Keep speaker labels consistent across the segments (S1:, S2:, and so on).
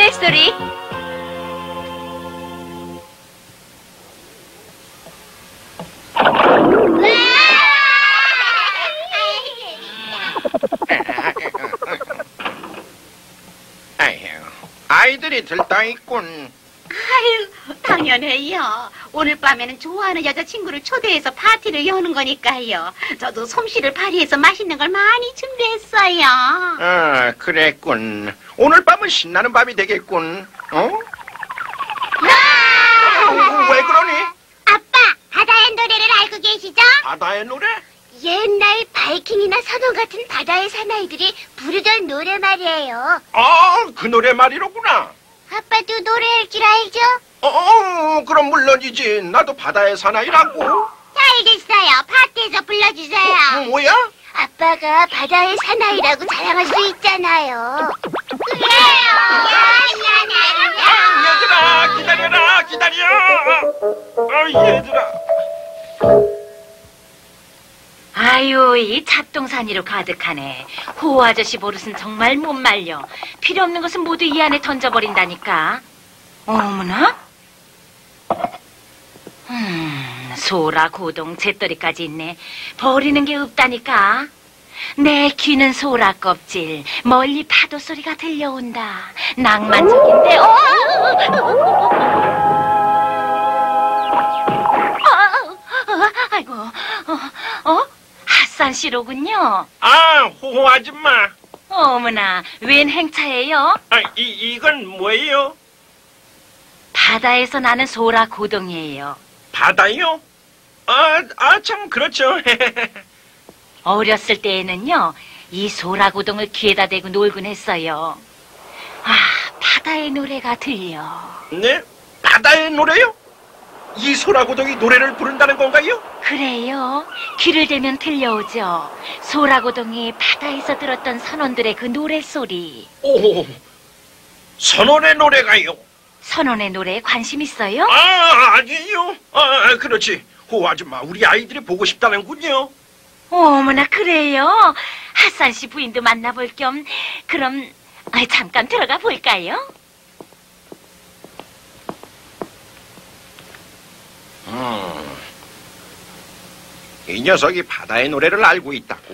S1: 노랫소리.
S2: 아이들이 들떠 있군.
S3: 아유, 당연해요. 오늘 밤에는 좋아하는 여자친구를 초대해서 파티를 여는 거니까요. 저도 솜씨를 발휘해서 맛있는 걸 많이 준비했어요.
S2: 아, 그랬군. 오늘 밤은 신나는 밤이 되겠군. 어? 왜 그러니?
S4: 아빠, 바다의 노래를 알고 계시죠?
S2: 바다의 노래?
S4: 옛날 바이킹이나 선원 같은 바다의 사나이들이 부르던 노래 말이에요.
S2: 아, 그 노래 말이로구나.
S4: 아빠도 노래할 줄 알죠?
S2: 그럼 물론이지. 나도 바다의 사나이라고.
S4: 알겠어요. 파티에서 불러주세요.
S2: 뭐야?
S4: 아빠가 바다의 사나이라고 자랑할 수 있잖아요.
S2: 얘들아, 기다려라, 기다려. 얘들아.
S1: 아유, 이 잡동사니로 가득하네. 호호 아저씨 버릇은 정말 못 말려. 필요 없는 것은 모두 이 안에 던져버린다니까. 어머나? 소라, 고동, 잿더리까지 있네. 버리는 게 없다니까. 내 귀는 소라 껍질, 멀리 파도 소리가 들려온다. 낭만적인데, 아이고, 핫산 씨로군요.
S2: 아, 호호 아줌마.
S1: 어머나, 웬 행차예요?
S2: 아, 이건 뭐예요?
S1: 바다에서 나는 소라 고동이에요.
S2: 바다요? 참, 그렇죠.
S1: 어렸을 때에는요, 이 소라 고동을 귀에다 대고 놀곤 했어요. 아, 바다의 노래가 들려.
S2: 네? 바다의 노래요? 이 소라고동이 노래를 부른다는 건가요?
S1: 그래요. 귀를 대면 들려오죠. 소라 고동이 바다에서 들었던 선원들의 그 노랫소리.
S2: 오, 선원의 노래가요?
S1: 선원의 노래에 관심 있어요?
S2: 아니에요. 그렇지. 호 아줌마, 우리 아이들이 보고 싶다는군요.
S1: 어머나, 그래요? 핫산 씨 부인도 만나볼 겸, 그럼 잠깐 들어가 볼까요?
S2: 이 녀석이 바다의 노래를 알고 있다고?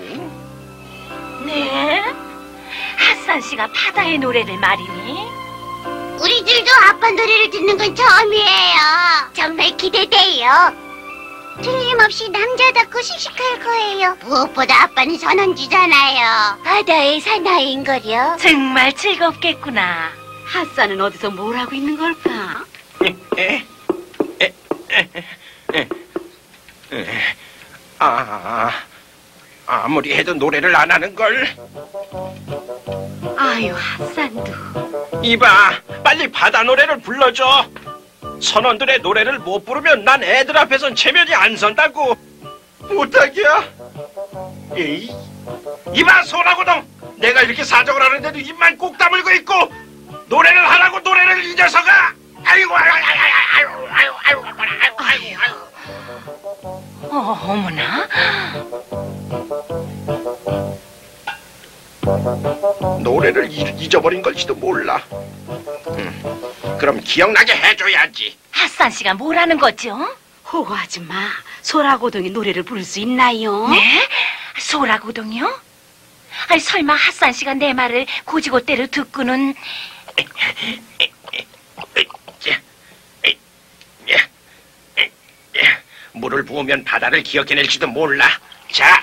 S1: 네? 핫산 씨가 바다의 노래를 말이니?
S4: 우리들도 아빠 노래를 듣는 건 처음이에요. 정말 기대돼요. 틀림없이 남자답고 씩씩할 거예요. 무엇보다 아빠는 선원주잖아요. 바다의 사나이인걸요.
S1: 정말 즐겁겠구나.
S3: 핫산은 어디서 뭘 하고 있는 걸까?
S2: 아무리 해도 노래를 안 하는걸.
S3: 아유, 핫산도.
S2: 이봐, 빨리 바다 노래를 불러줘. 선원들의 노래를 못 부르면 난 애들 앞에선 체면이 안 선다고. 부탁이야. 에이, 이봐, 소라고동. 내가 이렇게 사정을 하는데도 입만 꼭 다물고 있고 노래를 하라고 노래를, 이 녀석아. 아이고,
S1: 어머나.
S2: 노래를 잊어버린 걸지도 몰라. 그럼 기억나게 해줘야지.
S1: 핫산 씨가 뭐라는 거죠?
S3: 호호 아줌마, 소라고동이 노래를 부를 수 있나요?
S1: 네? 소라 고동이요? 아니, 설마 핫산 씨가 내 말을 고지고대로 듣고는.
S2: 물을 부으면 바다를 기억해낼지도 몰라. 자,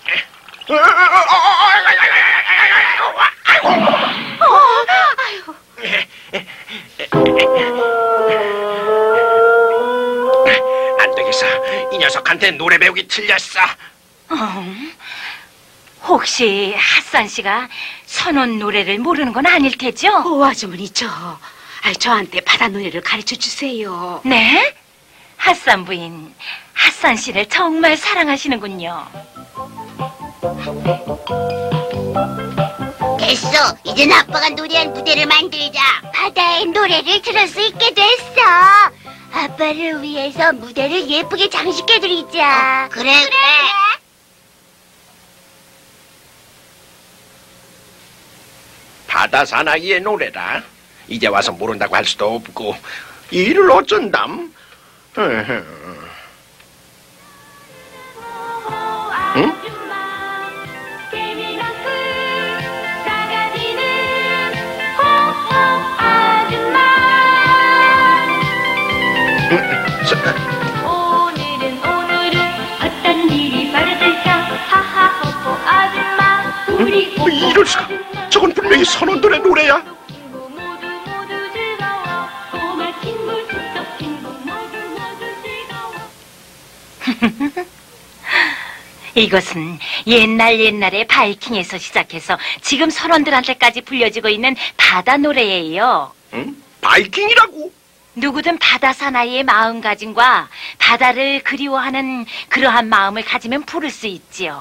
S2: 안 되겠어. 이 녀석한테 노래 배우기 틀렸어.
S1: 혹시 핫산 씨가 선원 노래를 모르는 건 아닐 테죠?
S3: 호호 아주머니, 저한테 바다 노래를 가르쳐 주세요.
S1: 네? 핫산 부인, 핫산 씨를 정말 사랑하시는군요.
S4: 됐어. 이젠 아빠가 노래한 무대를 만들자. 바다의 노래를 들을 수 있게 됐어. 아빠를 위해서 무대를 예쁘게 장식해드리자. 그래.
S2: 바다 사나이의 노래라. 이제 와서 모른다고 할 수도 없고 이 일을 어쩐담? 응?
S5: 오늘은 어떤 일이 벌어질까 하하호호 아줌마 우리
S2: 이럴 수가. 저건 분명히 선원들의 노래야.
S5: 친구 모두 즐거워 꼬마 친구 숲속 친구 모두 즐거워
S1: 이것은 옛날에 바이킹에서 시작해서 지금 선원들한테까지 불려지고 있는 바다 노래예요.
S2: 응? 바이킹이라고?
S1: 누구든 바다 사나이의 마음가짐과 바다를 그리워하는 그러한 마음을 가지면 부를 수 있지요.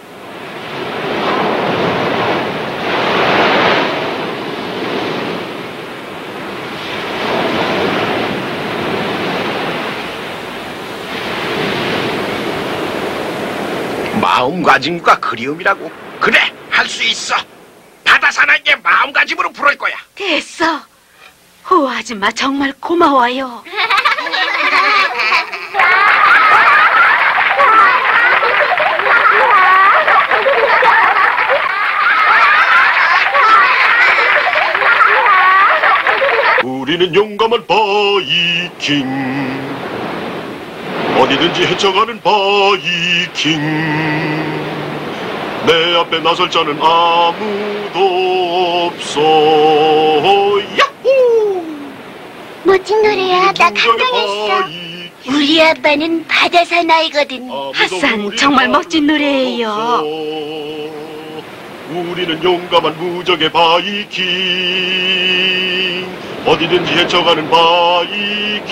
S2: 마음가짐과 그리움이라고? 그래, 할 수 있어. 바다 사나이의 마음가짐으로 부를 거야.
S3: 됐어. 호 아줌마 정말 고마워요.
S6: 우리는 용감한 바이킹, 어디든지 헤쳐가는 바이킹. 내 앞에 나설 자는 아무도 없어. 야호!
S4: 멋진 노래야. 나 감동했어. 우리 아빠는 바다 사나이거든.
S3: 핫산, 정말 멋진 노래예요.
S6: 우리는 용감한 무적의 바이킹, 어디든지 헤쳐가는 바이킹.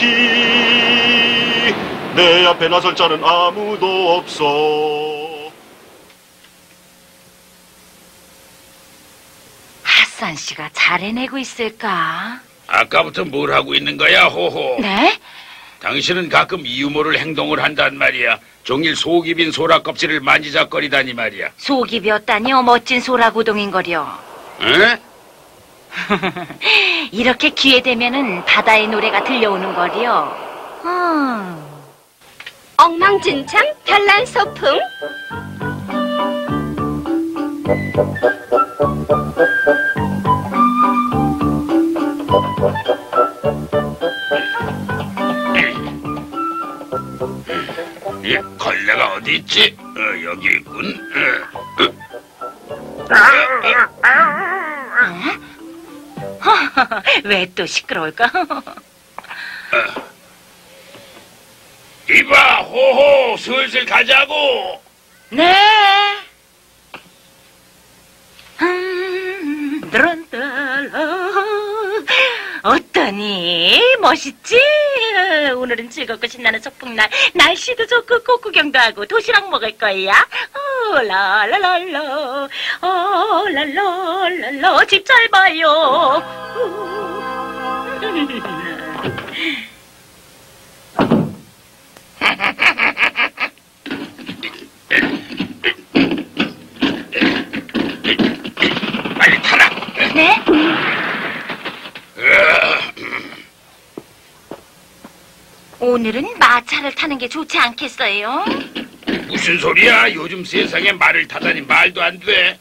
S6: 내 앞에 나설 자는 아무도 없어.
S1: 핫산 씨가 잘 해내고 있을까?
S7: 아까부터 뭘 하고 있는 거야, 호호?
S1: 네?
S7: 당신은 가끔 이 유머를 행동을 한단 말이야. 종일 속이 빈 소라 껍질을 만지작거리다니 말이야.
S1: 속이 비었다니요. 멋진 소라고동인거려.
S7: 에?
S1: 이렇게 기회 되면은 바다의 노래가 들려오는 거리요.
S5: 엉망진창 별난 소풍
S7: 이 걸레가 어디 있지? 여기 있군.
S1: 왜 또 시끄러울까?
S7: 이봐, 호호, 슬슬 가자고.
S1: 네. 어떠니? 멋있지? 오늘은 즐겁고 신나는 소풍날. 날씨도 좋고 꽃구경도 하고 도시락 먹을 거야. 라라랄라, 랄라랄라. 집 잘 봐요.
S7: 빨리 타라.
S1: 네? 오늘은 마차를 타는 게 좋지 않겠어요?
S7: 무슨 소리야? 요즘 세상에 말을 타다니 말도 안 돼.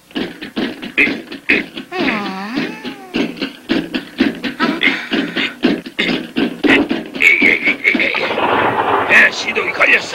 S7: 시동이 걸렸어.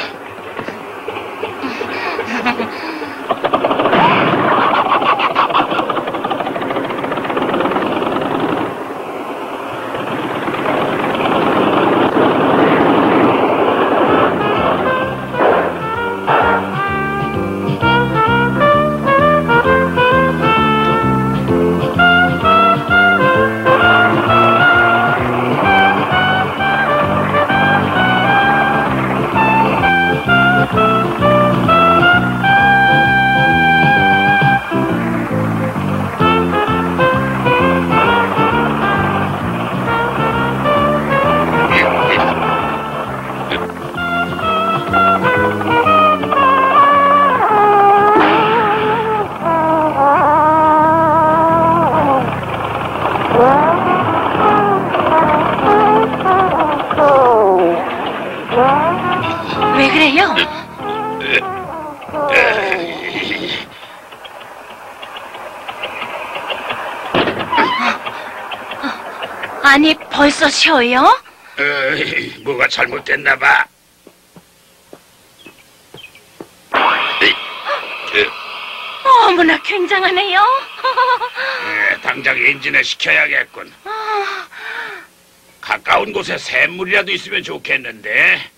S1: 아니, 벌써 쉬어요?
S7: 뭐가 잘못됐나 봐.
S1: 어머나, 굉장하네요.
S7: 당장 엔진을 시켜야겠군. 가까운 곳에 샘물이라도 있으면 좋겠는데.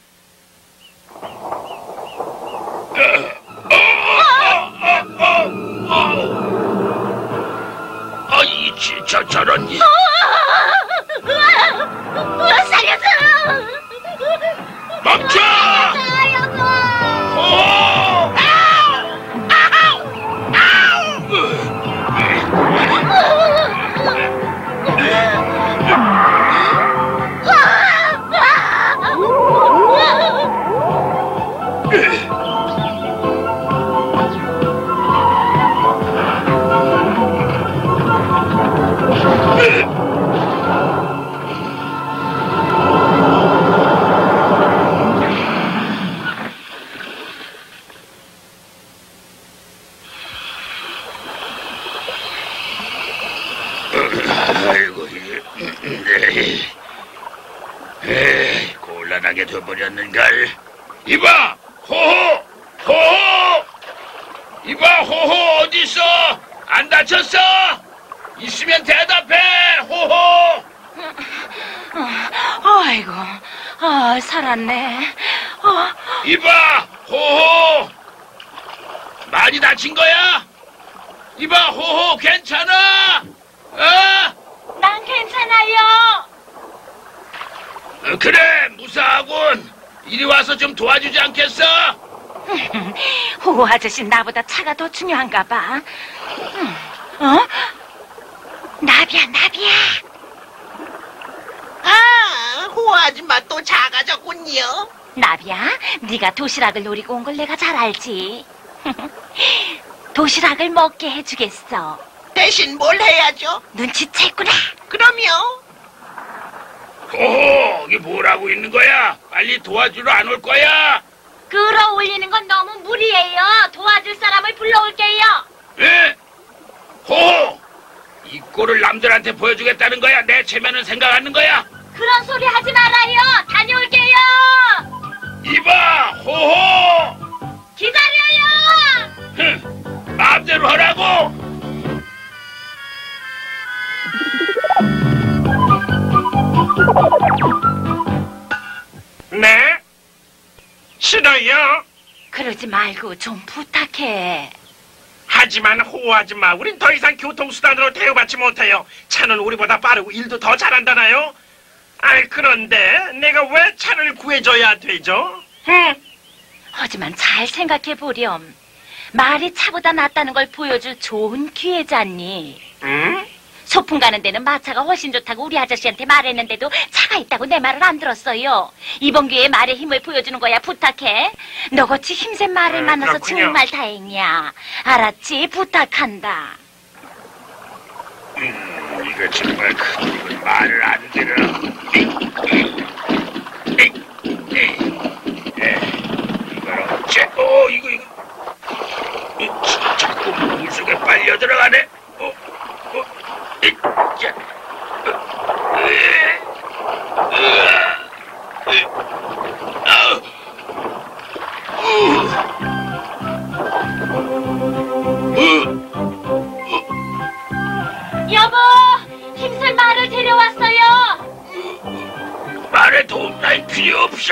S7: 저런.
S4: 살려줘!
S7: 멈춰! 아이고, 곤란하게 돼버렸는걸. 이봐, 호호, 호호. 이봐, 호호 어딨어? 안 다쳤어? 있으면 대답해, 호호.
S1: 아이고, 살았네.
S7: 이봐, 호호. 많이 다친 거야? 이봐, 호호, 괜찮아?
S1: 난 괜찮아요.
S7: 그래, 무사하군. 이리 와서 좀 도와주지 않겠어?
S1: 호호 아저씨 나보다 차가 더 중요한가 봐. 나비야.
S8: 호호 아줌마 또 작아졌군요.
S1: 나비야, 네가 도시락을 노리고 온 걸 내가 잘 알지. 도시락을 먹게 해주겠어.
S8: 대신 뭘 해야죠?
S1: 눈치챘구나.
S8: 그럼요.
S7: 호호, 이게 뭐라고 있는 거야? 빨리 도와주러 안 올 거야?
S1: 끌어올리는 건 너무 무리예요. 도와줄 사람을 불러올게요.
S7: 에? 호호! 이 꼴을 남들한테 보여주겠다는 거야? 내 체면은 생각하는 거야?
S1: 그런 소리 하지 말아요. 다녀올게요.
S7: 이봐, 호호!
S1: 기다려요.
S7: 마음대로 하라고!
S2: 네? 싫어요.
S1: 그러지 말고 좀 부탁해.
S2: 하지만 호호 아줌마, 우린 더 이상 교통수단으로 대우받지 못해요. 차는 우리보다 빠르고 일도 더 잘한다나요? 그런데 내가 왜 차를 구해줘야 되죠?
S1: 하지만 잘 생각해보렴. 말이 차보다 낫다는 걸 보여줄 좋은 기회잖니. 소풍 가는 데는 마차가 훨씬 좋다고 우리 아저씨한테 말했는데도 차가 있다고 내 말을 안 들었어요. 이번 기회에 말의 힘을 보여주는 거야. 부탁해. 너같이 힘센 말을 만나서
S2: 그렇군요.
S1: 정말 다행이야. 알았지? 부탁한다.
S7: 이거 정말 큰일은 말을 안 들어. 이걸 어째? 이거. 자꾸 물속에 빨려 들어가네.
S1: 여보, 힘센 말을 데려왔어요.
S7: 말에 도움 따위 필요 없어.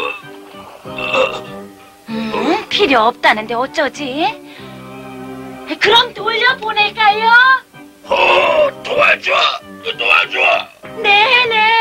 S1: 필요 없다는데 어쩌지? 그럼 돌려보낼까요?
S7: 도와줘.
S1: 네네.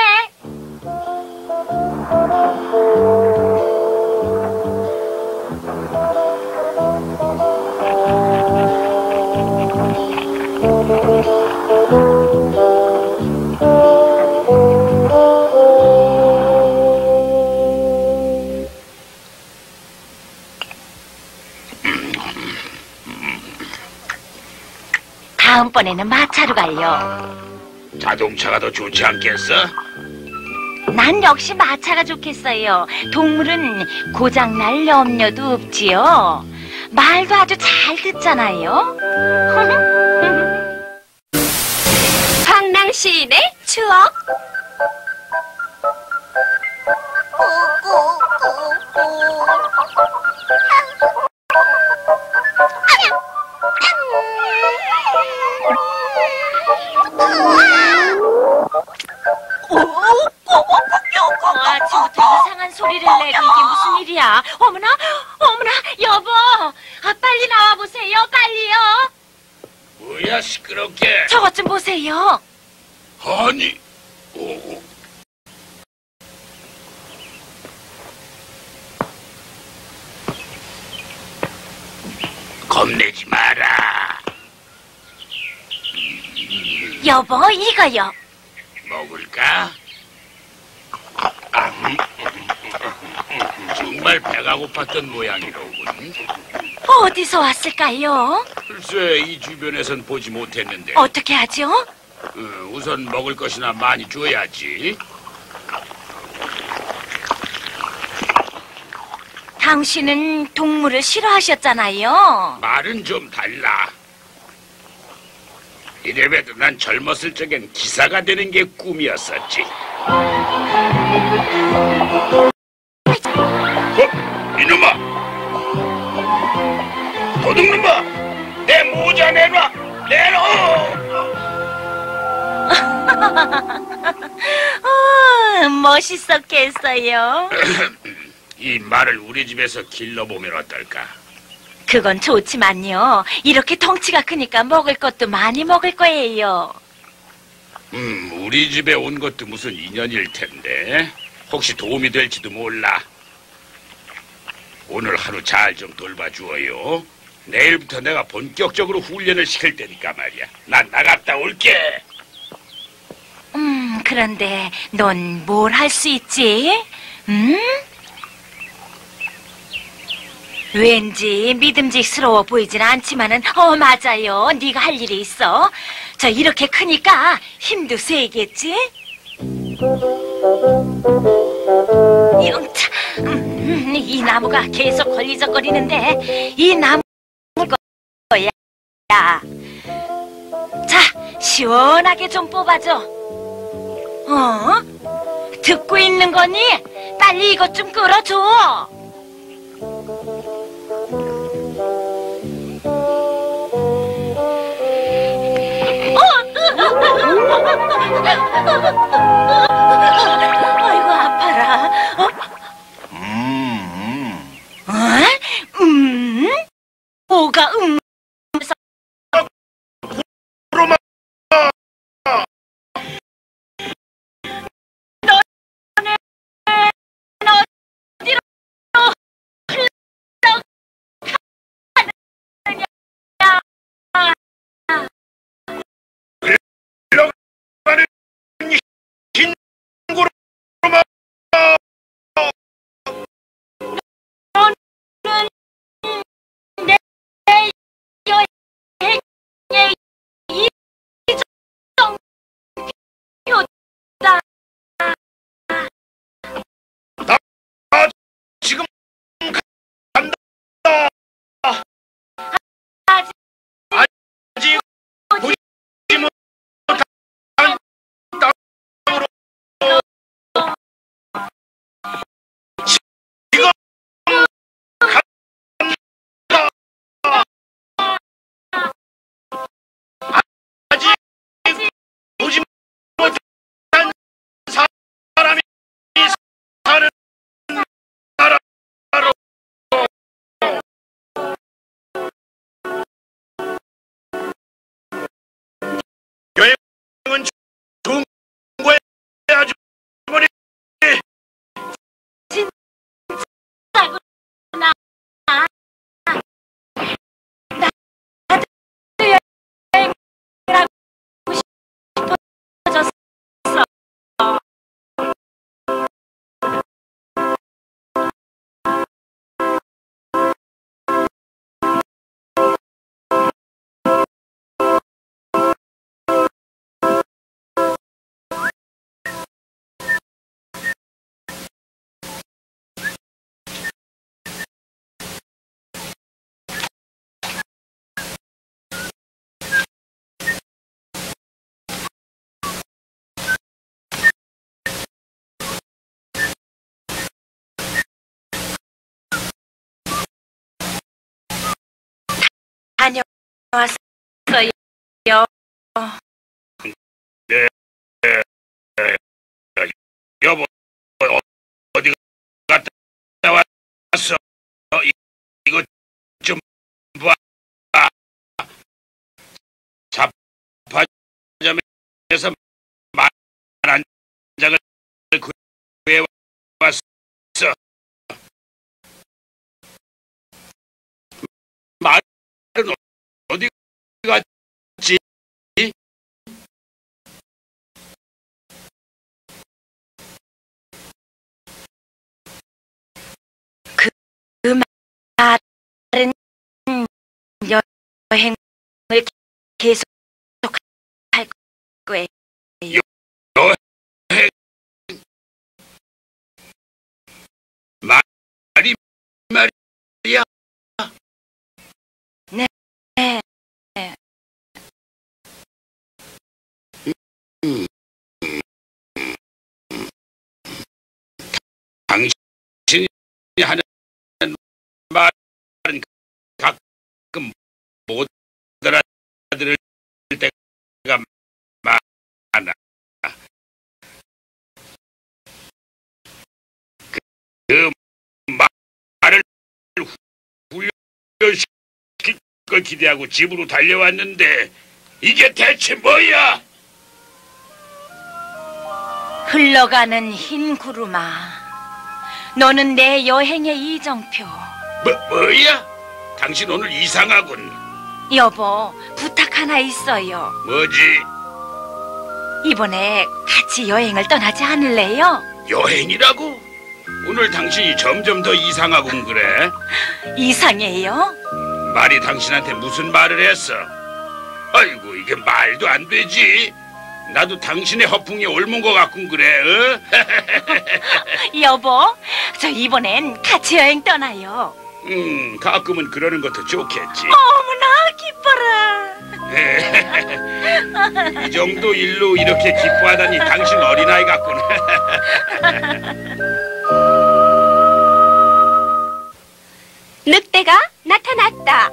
S1: 다음번에는 마차로 갈려.
S7: 자동차가 더 좋지 않겠어?
S1: 난 역시 마차가 좋겠어요. 동물은 고장날 염려도 없지요. 말도 아주 잘 듣잖아요.
S5: 황낭 시인의 추억?
S1: 아침부터 이상한 소리를 내고 이게 무슨 일이야? 어머나, 어머나, 여보, 빨리 나와 보세요, 빨리요.
S7: 뭐야 시끄럽게.
S1: 저것 좀 보세요.
S7: 아니, 겁내지 마라.
S1: 여보, 이거요.
S7: 먹을까? 정말 배가 고팠던 모양이로군.
S1: 어디서 왔을까요?
S7: 글쎄 이 주변에선 보지 못했는데.
S1: 어떻게 하죠?
S7: 우선 먹을 것이나 많이 줘야지.
S1: 당신은 동물을 싫어하셨잖아요.
S7: 말은 좀 달라. 이래봬도 난 젊었을 적엔 기사가 되는 게 꿈이었었지. 이놈아! 도둑놈아! 내 모자 내놔!
S1: 멋있었겠어요.
S7: 이 말을 우리 집에서 길러보면 어떨까?
S1: 그건 좋지만요. 이렇게 덩치가 크니까 먹을 것도 많이 먹을 거예요.
S7: 우리 집에 온 것도 무슨 인연일 텐데 혹시 도움이 될지도 몰라. 오늘 하루 잘 좀 돌봐주어요. 내일부터 내가 본격적으로 훈련을 시킬 테니까 말이야. 난 나갔다 올게.
S1: 그런데 넌 뭘 할 수 있지? 왠지 믿음직스러워 보이진 않지만은 맞아요. 네가 할 일이 있어. 저 이렇게 크니까 힘도 세겠지? 영차, 이 나무가 계속 걸리적거리는데 이 나무 거야. 자, 시원하게 좀 뽑아줘. 듣고 있는 거니? 빨리 이것 좀 끌어줘. 아이고 아파라. 뭐가 너네 어디로 왔어요.
S7: 여보, 어디 갔다 왔어? 이거 좀 봐. 자파점에서 만 한 장을 구해왔어. 말은 어디 갔지?
S1: 그 말은 여행을 계속 할 거예요.
S7: 여행 말이야.
S1: 네.
S7: 당신이 하는 말은 가끔 못 알아들을 때가 많아. 그 말을 훈련시킬 걸 기대하고 집으로 달려왔는데 이게 대체 뭐야?
S1: 흘러가는 흰 구름아, 너는 내 여행의 이정표.
S7: 뭐야? 당신 오늘 이상하군.
S1: 여보, 부탁 하나 있어요.
S7: 뭐지?
S1: 이번에 같이 여행을 떠나지 않을래요?
S7: 여행이라고? 오늘 당신이 점점 더 이상하군 그래.
S1: 이상해요?
S7: 말이 당신한테 무슨 말을 했어? 아이고 이게 말도 안 되지. 나도 당신의 허풍이 옮은 것 같군 그래. 어?
S1: 여보, 저 이번엔 같이 여행 떠나요.
S7: 가끔은 그러는 것도 좋겠지.
S1: 어머나 기뻐라.
S7: 이 정도 일로 이렇게 기뻐하다니 당신 어린아이 같군.
S5: 늑대가 나타났다.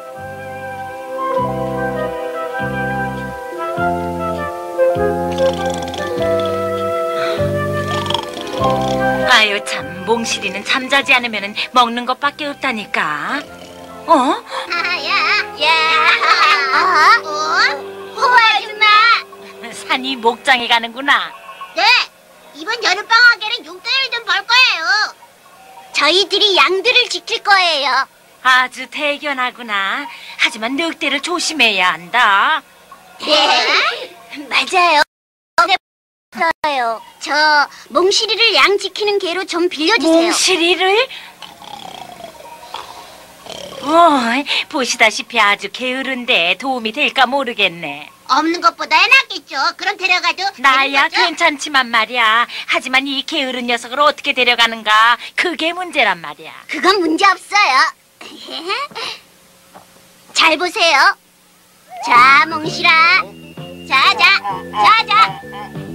S1: 아유 참, 몽실이는 잠자지 않으면 먹는 것밖에 없다니까. 어?
S4: 호호 아줌마.
S1: 산이 목장에 가는구나.
S4: 네, 이번 여름방학에는 용돈을 좀 벌 거예요. 저희들이 양들을 지킬 거예요.
S1: 아주 대견하구나. 하지만 늑대를 조심해야 한다.
S4: 네? 맞아요. 저 몽실이를 양 지키는 개로 좀 빌려주세요.
S1: 몽실이를? 보시다시피 아주 게으른데 도움이 될까 모르겠네.
S4: 없는 것보다 낫겠죠. 그럼 데려가도
S1: 나야
S4: 되는 거죠?
S1: 괜찮지만 말이야. 하지만 이 게으른 녀석을 어떻게 데려가는가, 그게 문제란 말이야.
S4: 그건 문제 없어요. 잘 보세요. 자, 몽실아. 자자.